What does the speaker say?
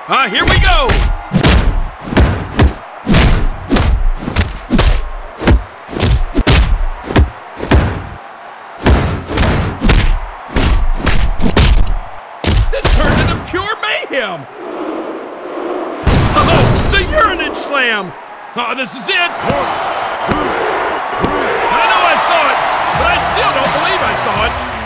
Here we go! This turned into pure mayhem! Oh, the urinage slam! Oh, this is it! 1, 2, 3. I know I saw it, but I still don't believe I saw it.